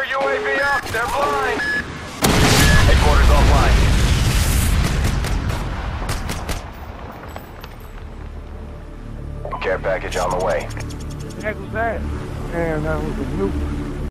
UAV up. They're blind. Headquarters offline. Care package on the way. What the heck was that? Damn, that was a nuke.